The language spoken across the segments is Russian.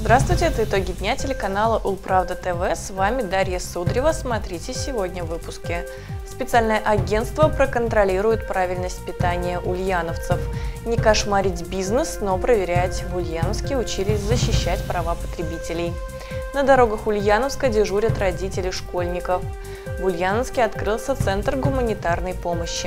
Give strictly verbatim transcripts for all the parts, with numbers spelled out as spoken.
Здравствуйте, это итоги дня телеканала Улправда ТВ. С вами Дарья Судрева. Смотрите сегодня в выпуске. Специальное агентство проконтролирует правильность питания ульяновцев. Не кошмарить бизнес, но проверять. В Ульяновске учились защищать права потребителей. На дорогах Ульяновска дежурят родители школьников. В Ульяновске открылся центр гуманитарной помощи.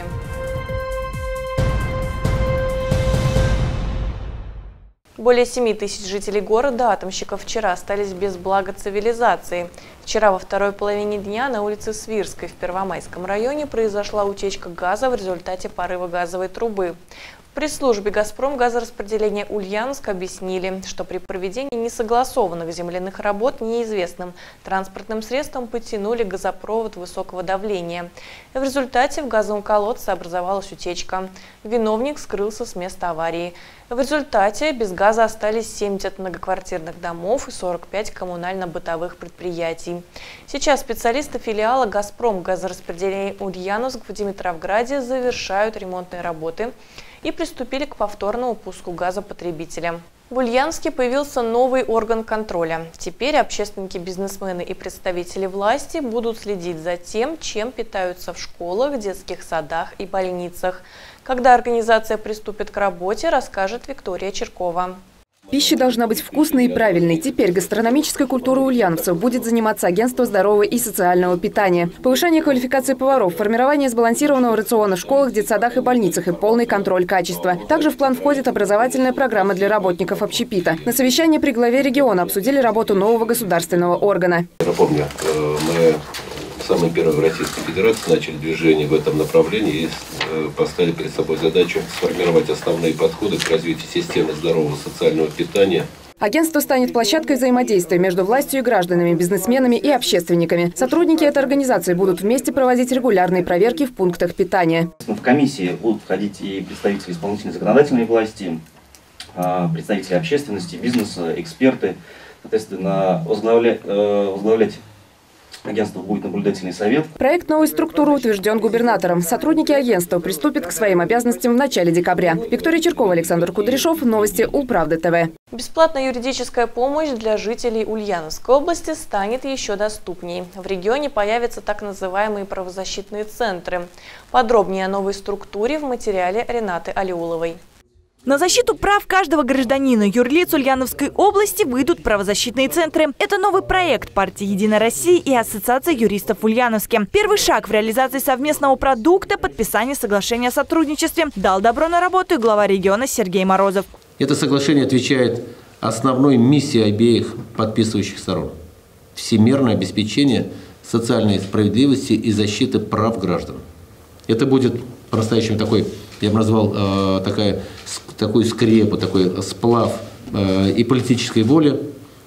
Более семи тысяч жителей города Атомщиков вчера остались без блага цивилизации. Вчера во второй половине дня на улице Свирской в Первомайском районе произошла утечка газа в результате порыва газовой трубы. В пресс-службе «Газпром» газораспределения Ульяновска объяснили, что при проведении несогласованных земляных работ неизвестным транспортным средством потянули газопровод высокого давления. В результате в газовом колодце образовалась утечка. Виновник скрылся с места аварии. В результате без газа остались семьдесят многоквартирных домов и сорок пять коммунально-бытовых предприятий. Сейчас специалисты филиала «Газпром» газораспределения Ульяновск в Димитровграде завершают ремонтные работы и приступили к повторному пуску газа потребителям. В Ульяновске появился новый орган контроля. Теперь общественники, бизнесмены и представители власти будут следить за тем, чем питаются в школах, детских садах и больницах. Когда организация приступит к работе, расскажет Виктория Черкова. Пища должна быть вкусной и правильной. Теперь гастрономической культурой ульяновцев будет заниматься агентство здорового и социального питания. Повышение квалификации поваров, формирование сбалансированного рациона в школах, детсадах и больницах и полный контроль качества. Также в план входит образовательная программа для работников общепита. На совещании при главе региона обсудили работу нового государственного органа. Напомню, мы самые первые в Российской Федерации начали движение в этом направлении и поставили перед собой задачу сформировать основные подходы к развитию системы здорового социального питания. Агентство станет площадкой взаимодействия между властью и гражданами, бизнесменами и общественниками. Сотрудники этой организации будут вместе проводить регулярные проверки в пунктах питания. В комиссии будут входить и представители исполнительной законодательной власти, представители общественности, бизнеса, эксперты. Соответственно, возглавлять, возглавлять агентство будет наблюдательный совет. Проект новой структуры утвержден губернатором. Сотрудники агентства приступят к своим обязанностям в начале декабря. Виктория Черкова, Александр Кудряшов. Новости Улправда ТВ. Бесплатная юридическая помощь для жителей Ульяновской области станет еще доступней. В регионе появятся так называемые правозащитные центры. Подробнее о новой структуре в материале Ренаты Алиуловой. На защиту прав каждого гражданина юрлиц Ульяновской области выйдут правозащитные центры. Это новый проект партии «Единая Россия» и Ассоциации юристов в Ульяновске. Первый шаг в реализации совместного продукта – подписание соглашения о сотрудничестве. Дал добро на работу и глава региона Сергей Морозов. Это соглашение отвечает основной миссии обеих подписывающих сторон – всемирное обеспечение социальной справедливости и защиты прав граждан. Это будет по-настоящему такой, я бы назвал, э, такая, такую скрепу, такой сплав э, и политической воли,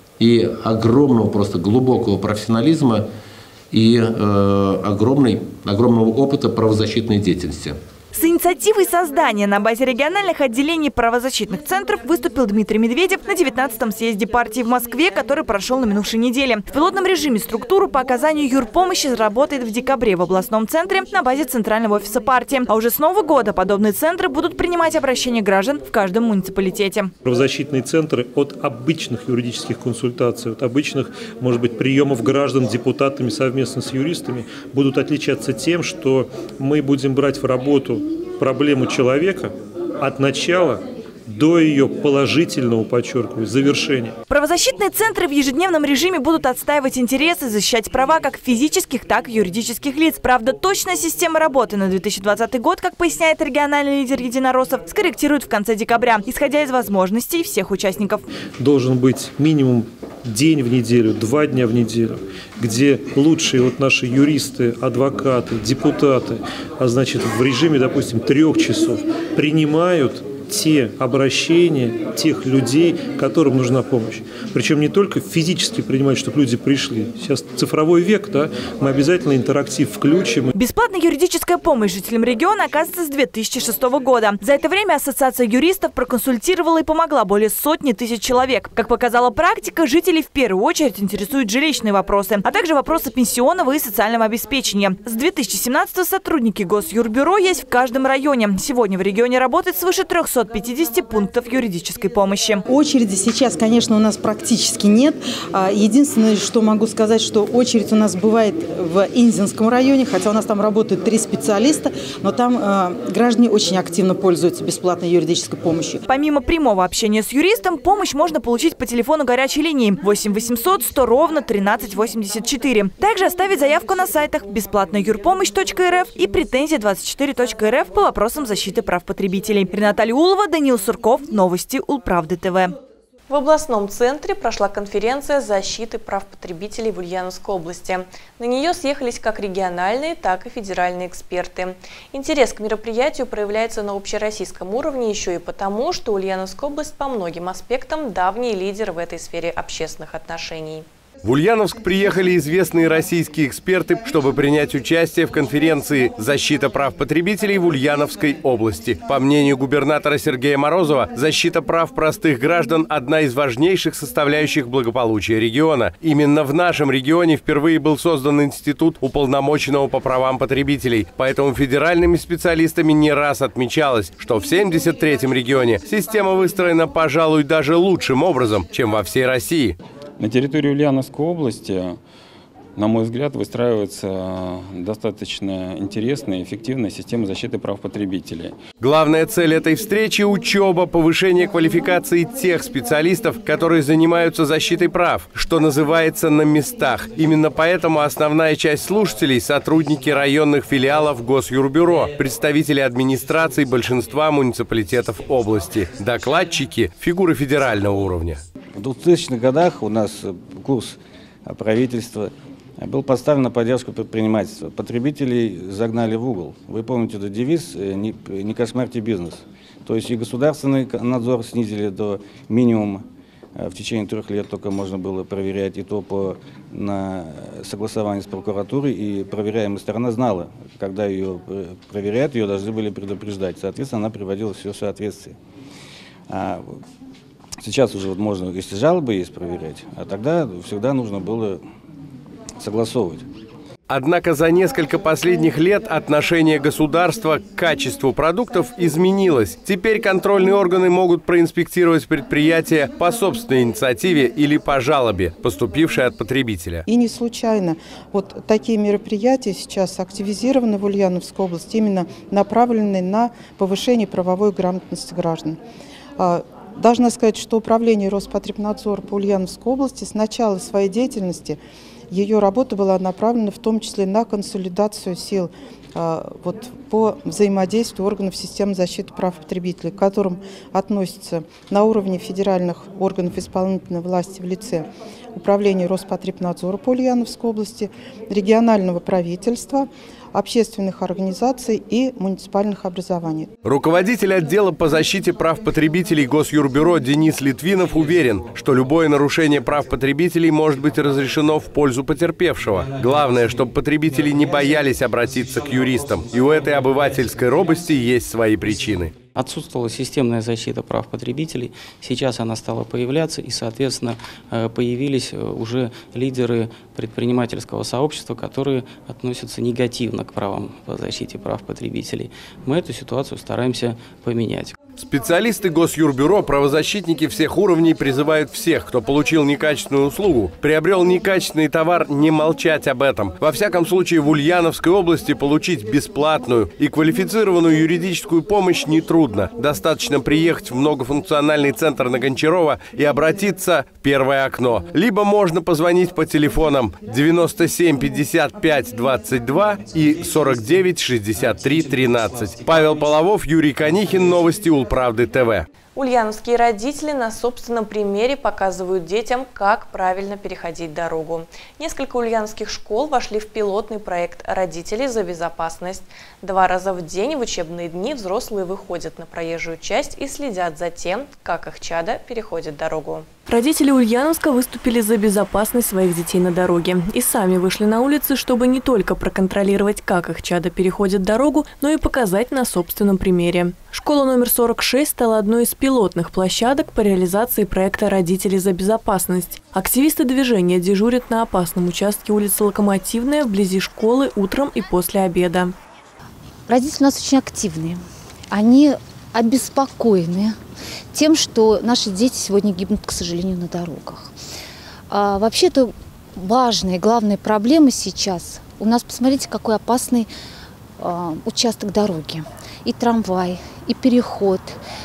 и огромного, просто глубокого профессионализма, и э, огромный, огромного опыта правозащитной деятельности. С инициативой создания на базе региональных отделений правозащитных центров выступил Дмитрий Медведев на девятнадцатом съезде партии в Москве, который прошел на минувшей неделе. В пилотном режиме структура по оказанию юрпомощи работает в декабре в областном центре на базе центрального офиса партии. А уже с нового года подобные центры будут принимать обращения граждан в каждом муниципалитете. Правозащитные центры от обычных юридических консультаций, от обычных, может быть, приемов граждан депутатами совместно с юристами будут отличаться тем, что мы будем брать в работу проблему человека от начала до ее положительного, подчеркиваю, завершения. Правозащитные центры в ежедневном режиме будут отстаивать интересы, защищать права как физических, так и юридических лиц. Правда, точная система работы на две тысячи двадцатый год, как поясняет региональный лидер единороссов, скорректируют в конце декабря, исходя из возможностей всех участников. Должен быть минимум день в неделю, два дня в неделю, где лучшие вот наши юристы, адвокаты, депутаты, а значит в режиме, допустим, трех часов принимают те обращения тех людей, которым нужна помощь. Причем не только физически принимать, чтобы люди пришли. Сейчас цифровой век, да, мы обязательно интерактив включим. Бесплатная юридическая помощь жителям региона оказывается с две тысячи шестого года. За это время Ассоциация юристов проконсультировала и помогла более сотни тысяч человек. Как показала практика, жителей в первую очередь интересуют жилищные вопросы, а также вопросы пенсионного и социального обеспечения. С две тысячи семнадцатого сотрудники Госюрбюро есть в каждом районе. Сегодня в регионе работает свыше трёхсот семисот пятидесяти пунктов юридической помощи. Очереди сейчас, конечно, у нас практически нет. Единственное, что могу сказать, что очередь у нас бывает в Инзинском районе, хотя у нас там работают три специалиста, но там граждане очень активно пользуются бесплатной юридической помощью. Помимо прямого общения с юристом, помощь можно получить по телефону горячей линии восемь восемьсот сто ровно тринадцать восемьдесят четыре. Также оставить заявку на сайтах бесплатная юрпомощь точка эр эф и претензия двадцать четыре точка эр эф по вопросам защиты прав потребителей. Рената Алиулова, Даниил Сурков, новости Улправды ТВ. В областном центре прошла конференция защиты прав потребителей в Ульяновской области. На нее съехались как региональные, так и федеральные эксперты. Интерес к мероприятию проявляется на общероссийском уровне еще и потому, что Ульяновская область по многим аспектам давний лидер в этой сфере общественных отношений. В Ульяновск приехали известные российские эксперты, чтобы принять участие в конференции «Защита прав потребителей в Ульяновской области». По мнению губернатора Сергея Морозова, защита прав простых граждан – одна из важнейших составляющих благополучия региона. Именно в нашем регионе впервые был создан институт уполномоченного по правам потребителей. Поэтому федеральными специалистами не раз отмечалось, что в семьдесят третьем регионе система выстроена, пожалуй, даже лучшим образом, чем во всей России. На территории Ульяновской области, на мой взгляд, выстраивается достаточно интересная и эффективная система защиты прав потребителей. Главная цель этой встречи – учеба, повышение квалификации тех специалистов, которые занимаются защитой прав, что называется, на местах. Именно поэтому основная часть слушателей – сотрудники районных филиалов Госюрбюро, представители администраций большинства муниципалитетов области, докладчики – фигуры федерального уровня. В двухтысячных годах у нас курс правительства был поставлен на поддержку предпринимательства. Потребителей загнали в угол. Вы помните этот девиз «Не, не кошмарьте бизнес». То есть и государственный надзор снизили до минимума. В течение трех лет только можно было проверять, и то по на согласование с прокуратурой. И проверяемая сторона знала, когда ее проверяют, ее должны были предупреждать. Соответственно, она приводила все в соответствие. Сейчас уже вот можно, если жалобы есть, проверять, а тогда всегда нужно было согласовывать. Однако за несколько последних лет отношение государства к качеству продуктов изменилось. Теперь контрольные органы могут проинспектировать предприятия по собственной инициативе или по жалобе, поступившей от потребителя. И не случайно вот такие мероприятия сейчас активизированы в Ульяновской области, именно направленные на повышение правовой грамотности граждан. Должна сказать, что управление Роспотребнадзора по Ульяновской области с начала своей деятельности, ее работа была направлена в том числе на консолидацию сил вот, по взаимодействию органов системы защиты прав потребителей, к которым относятся на уровне федеральных органов исполнительной власти в лице управления Роспотребнадзора по Ульяновской области, регионального правительства, общественных организаций и муниципальных образований. Руководитель отдела по защите прав потребителей Госюрбюро Денис Литвинов уверен, что любое нарушение прав потребителей может быть разрешено в пользу потерпевшего. Главное, чтобы потребители не боялись обратиться к юристам. И у этой обывательской робости есть свои причины. Отсутствовала системная защита прав потребителей, сейчас она стала появляться, и, соответственно, появились уже лидеры предпринимательского сообщества, которые относятся негативно к правам по защите прав потребителей. Мы эту ситуацию стараемся поменять. Специалисты Госюрбюро, правозащитники всех уровней призывают всех, кто получил некачественную услугу, приобрел некачественный товар, не молчать об этом. Во всяком случае, в Ульяновской области получить бесплатную и квалифицированную юридическую помощь нетрудно. Достаточно приехать в многофункциональный центр на Гончарова и обратиться в первое окно. Либо можно позвонить по телефонам девяносто семь пятьдесят пять двадцать два и сорок девять шестьдесят три тринадцать. Павел Половов, Юрий Конихин, новости Улправды ТВ. Ульяновские родители на собственном примере показывают детям, как правильно переходить дорогу. Несколько ульяновских школ вошли в пилотный проект «Родители за безопасность». Два раза в день в учебные дни взрослые выходят на проезжую часть и следят за тем, как их чадо переходит дорогу. Родители Ульяновска выступили за безопасность своих детей на дороге. И сами вышли на улицы, чтобы не только проконтролировать, как их чадо переходит дорогу, но и показать на собственном примере. Школа номер сорок шесть стала одной из пилотных площадок по реализации проекта «Родители за безопасность». Активисты движения дежурят на опасном участке улицы Локомотивная вблизи школы утром и после обеда. Родители у нас очень активные. Они обеспокоены тем, что наши дети сегодня гибнут, к сожалению, на дорогах. А, вообще, это важная, главная проблема сейчас. У нас, посмотрите, какой опасный а, участок дороги. И трамвай, и переход,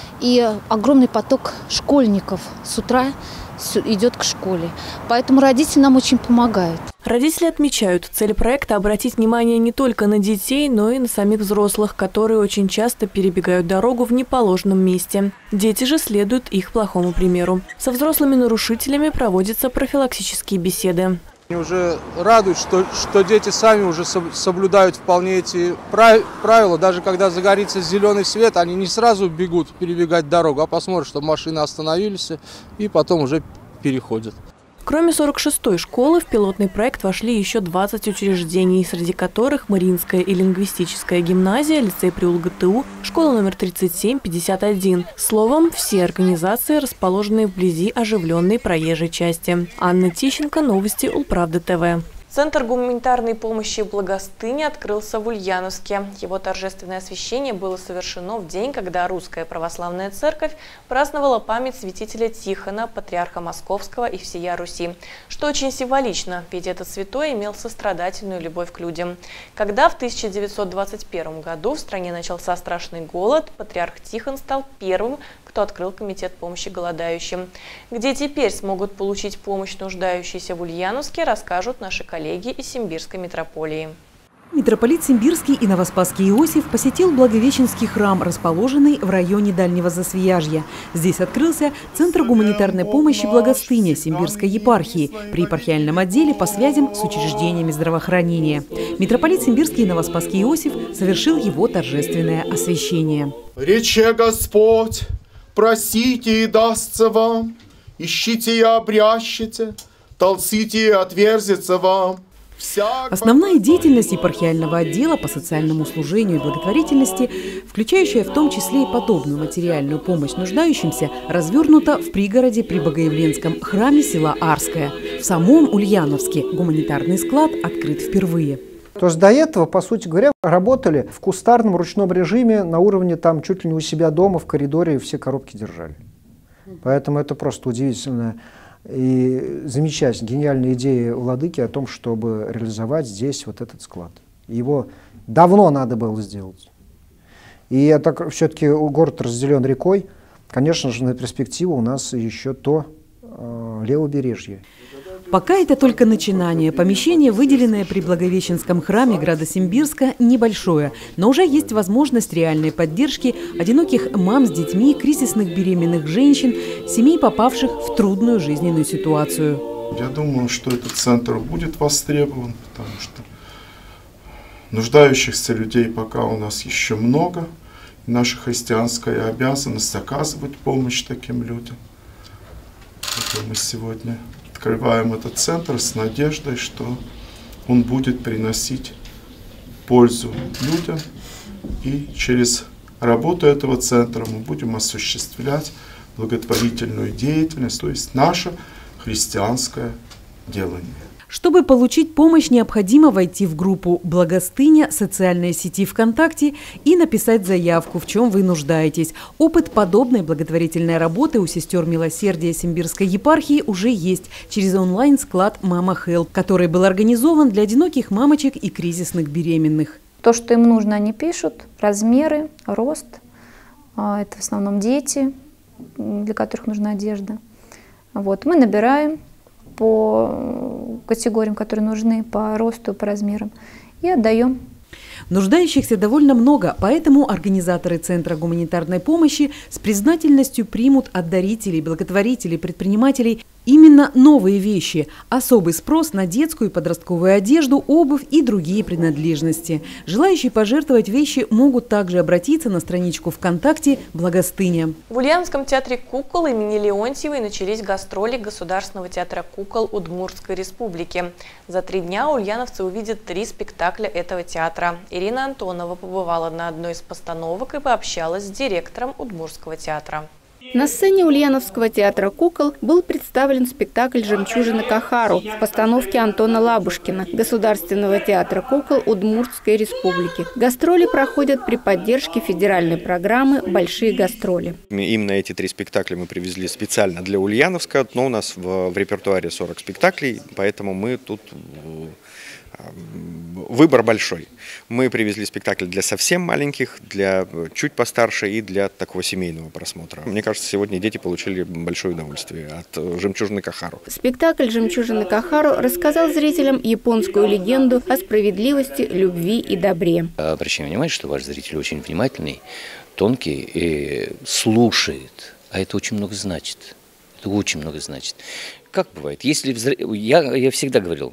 и огромный поток школьников с утра идет к школе. Поэтому родители нам очень помогают. Родители отмечают, цель проекта – обратить внимание не только на детей, но и на самих взрослых, которые очень часто перебегают дорогу в неположенном месте. Дети же следуют их плохому примеру. Со взрослыми нарушителями проводятся профилактические беседы. Мне уже радует, что, что дети сами уже соблюдают вполне эти правила. Даже когда загорится зеленый свет, они не сразу бегут перебегать дорогу, а посмотрят, чтобы машины остановились, и потом уже переходят. Кроме сорок шестой школы, в пилотный проект вошли еще двадцать учреждений, среди которых Мариинская и лингвистическая гимназия, лицей при УЛГТУ, школа номер тридцать семь пятьдесят один. Словом, все организации, расположенные вблизи оживленной проезжей части. Анна Тищенко, новости Улправда ТВ. Центр гуманитарной помощи «Благостыня» открылся в Ульяновске. Его торжественное освящение было совершено в день, когда Русская Православная Церковь праздновала память святителя Тихона, патриарха Московского и всея Руси. Что очень символично, ведь этот святой имел сострадательную любовь к людям. Когда в тысяча девятьсот двадцать первом году в стране начался страшный голод, патриарх Тихон стал первым, кто открыл комитет помощи голодающим. Где теперь смогут получить помощь нуждающиеся в Ульяновске, расскажут наши коллеги из Симбирской митрополии. Митрополит Симбирский и Новоспасский Иосиф посетил Благовещенский храм, расположенный в районе Дальнего Засвияжья. Здесь открылся Центр гуманитарной помощи «Благостыня» Симбирской епархии при епархиальном отделе по связям с учреждениями здравоохранения. Митрополит Симбирский и Новоспасский Иосиф совершил его торжественное освящение. «Рече Господь, просите и дастся вам, ищите и обрящите, толците и отверзится вам». Основная деятельность епархиального отдела по социальному служению и благотворительности, включающая в том числе и подобную материальную помощь нуждающимся, развернута в пригороде при Богоявленском храме села Арское. В самом Ульяновске гуманитарный склад открыт впервые. То есть до этого, по сути говоря, работали в кустарном ручном режиме на уровне там чуть ли не у себя дома, в коридоре, и все коробки держали. Поэтому это просто удивительная и замечательная, гениальная идея владыки о том, чтобы реализовать здесь вот этот склад. Его давно надо было сделать. И это все-таки город разделен рекой. Конечно же, на перспективу у нас еще то э, левобережье. Пока это только начинание. Помещение, выделенное при Благовещенском храме града Симбирска, небольшое, но уже есть возможность реальной поддержки одиноких мам с детьми, кризисных беременных женщин, семей, попавших в трудную жизненную ситуацию. Я думаю, что этот центр будет востребован, потому что нуждающихся людей пока у нас еще много. И наша христианская обязанность оказывать помощь таким людям. Это мы сегодня открываем этот центр с надеждой, что он будет приносить пользу людям. И через работу этого центра мы будем осуществлять благотворительную деятельность, то есть наше христианское делание. Чтобы получить помощь, необходимо войти в группу «Благостыня» социальной сети ВКонтакте и написать заявку, в чем вы нуждаетесь. Опыт подобной благотворительной работы у сестер милосердия Симбирской епархии уже есть через онлайн-склад «Мама Хелп», который был организован для одиноких мамочек и кризисных беременных. То, что им нужно, они пишут, размеры, рост. Это в основном дети, для которых нужна одежда. Вот. Мы набираем по категориям, которые нужны, по росту, по размерам, и отдаем. Нуждающихся довольно много, поэтому организаторы Центра гуманитарной помощи с признательностью примут от дарителей, благотворителей, предпринимателей именно новые вещи, особый спрос на детскую и подростковую одежду, обувь и другие принадлежности. Желающие пожертвовать вещи могут также обратиться на страничку ВКонтакте «Благостыня». В Ульяновском театре кукол имени Леонтьевой начались гастроли Государственного театра кукол Удмуртской республики. За три дня ульяновцы увидят три спектакля этого театра. Ирина Антонова побывала на одной из постановок и пообщалась с директором Удмуртского театра. На сцене Ульяновского театра кукол был представлен спектакль «Жемчужина Кахару» в постановке Антона Лабушкина, Государственного театра кукол Удмуртской республики. Гастроли проходят при поддержке федеральной программы «Большие гастроли». Именно эти три спектакля мы привезли специально для Ульяновска, но у нас в, в репертуаре сорок спектаклей, поэтому мы тут... Выбор большой. Мы привезли спектакль для совсем маленьких, для чуть постарше и для такого семейного просмотра. Мне кажется, сегодня дети получили большое удовольствие от «Жемчужины Кахару». Спектакль «Жемчужины Кахару» рассказал зрителям японскую легенду о справедливости, любви и добре. Обращаем внимание, что ваш зритель очень внимательный, тонкий и слушает. А это очень много значит. Это очень много значит. Как бывает? Если взр... я, я всегда говорил,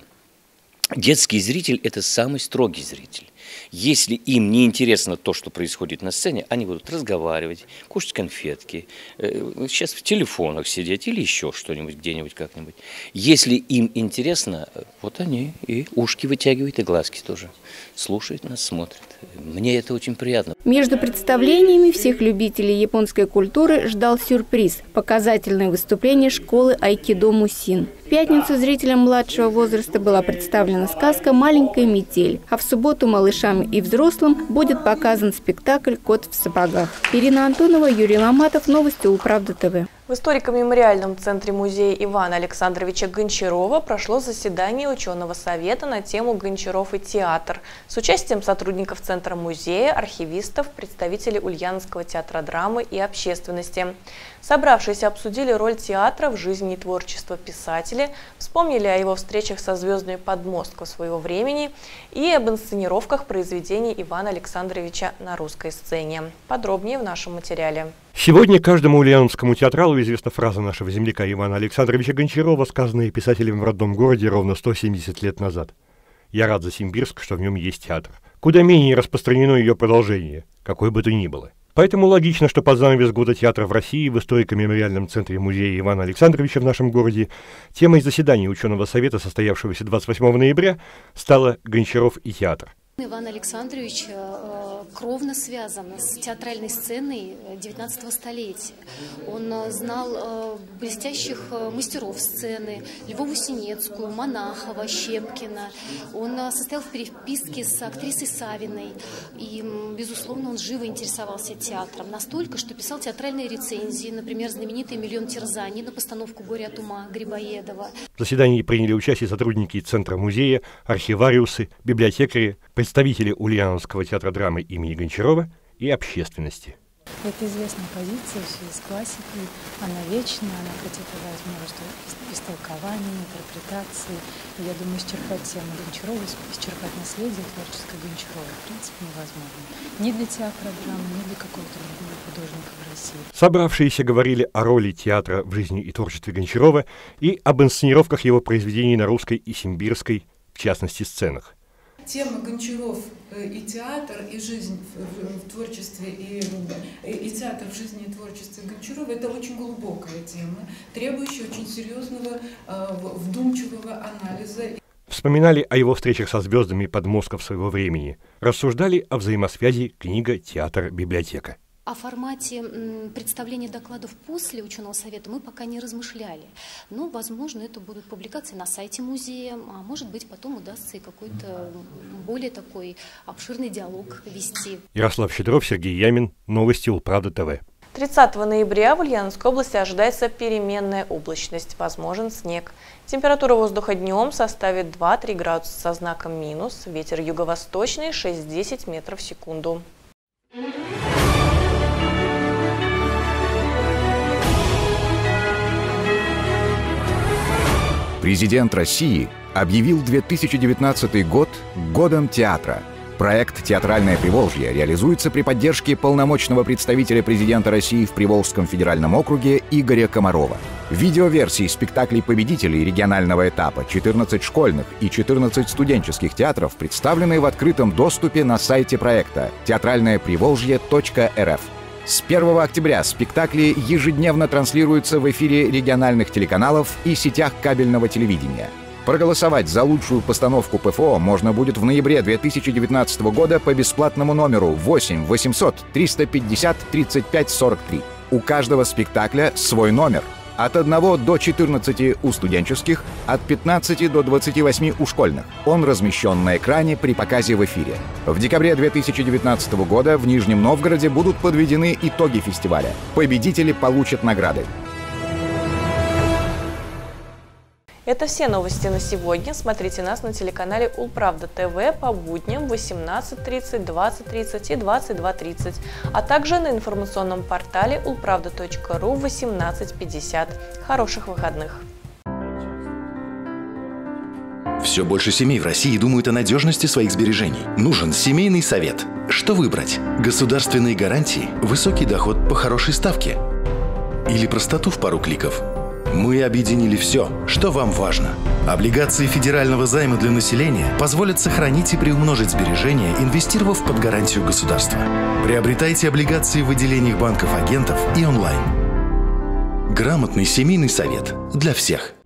детский зритель – это самый строгий зритель. Если им не интересно то, что происходит на сцене, они будут разговаривать, кушать конфетки, сейчас в телефонах сидеть или еще что-нибудь, где-нибудь как-нибудь. Если им интересно, вот они и ушки вытягивают, и глазки тоже. Слушают нас, смотрят. Мне это очень приятно. Между представлениями всех любителей японской культуры ждал сюрприз – показательное выступление школы айкидо Мусин. В пятницу зрителям младшего возраста была представлена сказка «Маленькая метель», а в субботу малышам и взрослым будет показан спектакль «Кот в сапогах». Ирина Антонова, Юрий Ломатов, новости Улправда ТВ. В историко-мемориальном центре музея Ивана Александровича Гончарова прошло заседание ученого совета на тему «Гончаров и театр» с участием сотрудников Центра музея, архивистов, представителей Ульяновского театра драмы и общественности. Собравшиеся обсудили роль театра в жизни и творчестве писателя, вспомнили о его встречах со звездами подмостков своего времени и об инсценировках произведений Ивана Александровича на русской сцене. Подробнее в нашем материале. Сегодня каждому ульяновскому театралу известна фраза нашего земляка Ивана Александровича Гончарова, сказанная писателем в родном городе ровно сто семьдесят лет назад. «Я рад за Симбирск, что в нем есть театр. Куда менее распространено ее продолжение, какое бы то ни было». Поэтому логично, что под занавес года театра в России в историко-мемориальном центре музея Ивана Александровича в нашем городе темой заседания ученого совета, состоявшегося двадцать восьмого ноября, стала «Гончаров и театр». Иван Александрович э, кровно связан с театральной сценой девятнадцатого столетия. Он э, знал э, блестящих э, мастеров сцены, Львову Синецкую, Монахова, Щепкина. Он э, состоял в переписке с актрисой Савиной. И, э, безусловно, он живо интересовался театром. Настолько, что писал театральные рецензии, например, знаменитый «Миллион терзаний» на постановку «Горе от ума» Грибоедова. В заседании приняли участие сотрудники Центра музея, архивариусы, библиотекари, представители Ульяновского театра драмы имени Гончарова и общественности. Это известная позиция в связи с классикой. Она вечна, она претерпевает множество истолкований, интерпретаций. И я думаю, исчерпать тему Гончарова, исчерпать наследие творческое Гончарова в принципе невозможно. Ни для театра драмы, ни для какого-то другого художника в России. Собравшиеся говорили о роли театра в жизни и творчестве Гончарова и об инсценировках его произведений на русской и симбирской, в частности, сценах. Тема Гончаров и театр, и жизнь в, в творчестве, и, и театр в жизни и творчестве Гончарова – это очень глубокая тема, требующая очень серьезного, вдумчивого анализа. Вспоминали о его встречах со звездами подмостков своего времени, рассуждали о взаимосвязи книга, театр, библиотека. О формате представления докладов после ученого совета мы пока не размышляли. Но, возможно, это будут публикации на сайте музея, а может быть, потом удастся и какой-то более такой обширный диалог вести. Ярослав Щедров, Сергей Ямин. Новости Улправда ТВ. тридцатого ноября в Ульяновской области ожидается переменная облачность, возможен снег. Температура воздуха днем составит два-три градуса со знаком минус, ветер юго-восточный шесть-десять метров в секунду. Президент России объявил две тысячи девятнадцатый год годом театра. Проект «Театральное Приволжье» реализуется при поддержке полномочного представителя президента России в Приволжском федеральном округе Игоря Комарова. Видеоверсии спектаклей победителей регионального этапа четырнадцать школьных и четырнадцать студенческих театров представлены в открытом доступе на сайте проекта театральное приволжье точка эр эф. С первого октября спектакли ежедневно транслируются в эфире региональных телеканалов и сетях кабельного телевидения. Проголосовать за лучшую постановку ПФО можно будет в ноябре две тысячи девятнадцатого года по бесплатному номеру восемь восемьсот триста пятьдесят тридцать пять сорок три. У каждого спектакля свой номер. От одного до четырнадцати у студенческих, от пятнадцати до двадцати восьми у школьных. Он размещен на экране при показе в эфире. В декабре две тысячи девятнадцатого года в Нижнем Новгороде будут подведены итоги фестиваля. Победители получат награды. Это все новости на сегодня. Смотрите нас на телеканале Улправда ТВ по будням в восемнадцать тридцать, двадцать тридцать и двадцать два тридцать, а также на информационном портале улправда точка ру в восемнадцать пятьдесят. Хороших выходных! Все больше семей в России думают о надежности своих сбережений. Нужен семейный совет. Что выбрать? Государственные гарантии, высокий доход по хорошей ставке или простоту в пару кликов? Мы объединили все, что вам важно. Облигации федерального займа для населения позволят сохранить и приумножить сбережения, инвестировав под гарантию государства. Приобретайте облигации в отделениях банков-агентов и онлайн. Грамотный семейный совет для всех.